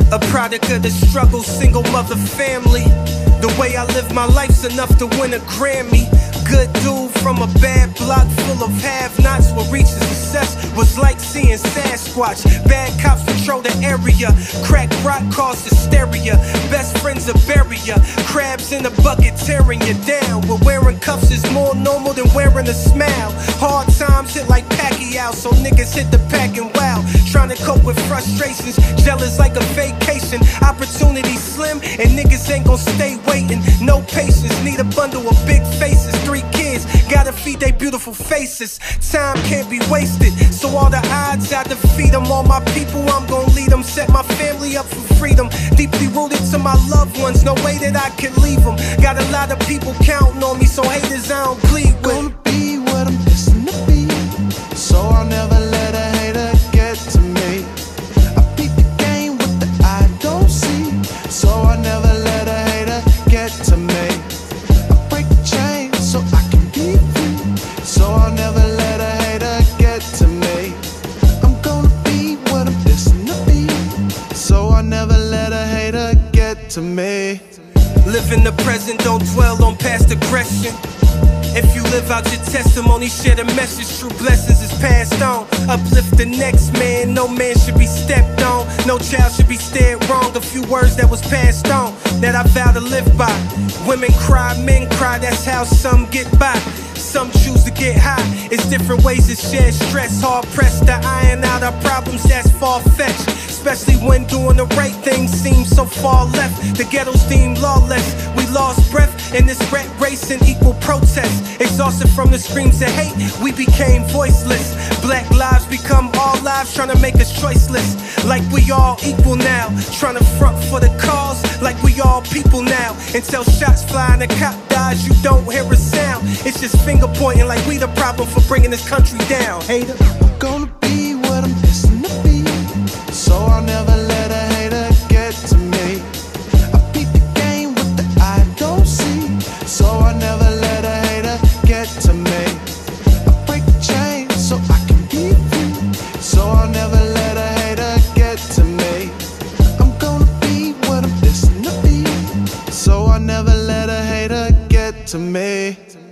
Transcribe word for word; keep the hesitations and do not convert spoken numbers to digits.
A product of the struggle, single mother family. The way I live my life's enough to win a Grammy. Good dude from a bad block full of have-nots. What reaches success was like seeing Sasquatch. Bad cops patrol the area. Crack rock cause hysteria. Best friends are barrier. Crabs in a bucket tearing you down. But wearing cuffs is more normal than wearing a smile. Hard times hit like Pacquiao, so niggas hit the pack and wow. Trying to cope with frustrations, jealous like a vacation. Opportunity slim and niggas ain't gon' stay waiting. No patience, need a bundle of big faces. Three kids, gotta feed they beautiful faces. Time can't be wasted, so all the odds I defeat them. All my people, I'm gon' lead them. Set my family up for freedom. Deeply rooted to my loved ones, no way that I can leave them. Got a lot of people counting on me, so haters I don't plead with. Gonna be what I'm destined to be, so I'll never let a hater get to me. I beat the game with the eye don't see, so I'll never let a hater get to me. I break the chain so I can be free, so I'll never let a hater get to me. I'm gonna be what I'm destined to be, so I'll never let a hater get to me. Live in the present, don't dwell on past aggression. If you live out your testimony, share the message. True blessings is passed on. Uplift the next man. No man should be stepped on. No child should be stared wrong. A few words that was passed on that I vow to live by. Women cry, men cry. That's how some get by. Some choose to get high. It's different ways to share stress. Hard pressed to iron out our problems that's far-fetched. Especially when doing the right thing seems so far left. The ghetto's deemed lawless. We lost breath in this rat race and equal protest. Exhausted from the screams of hate, we became voiceless. Black lives become all lives, trying to make us choiceless. Like we all equal now, trying to front for the cause. Like we all people now. Until shots fly and a cop dies, you don't hear a sound. It's just finger pointing like we the problem for bringing this country down. Hater, I'm gonna be what I'm destined to be, so I'll never let a hater get to me. I beat the game with the eye don't see, so I'll never let a hater get to me. I break the chain so I can be free, so I'll never let a hater get to me. I'm gonna be what I'm destined to be, so I'll never let a hater get to me.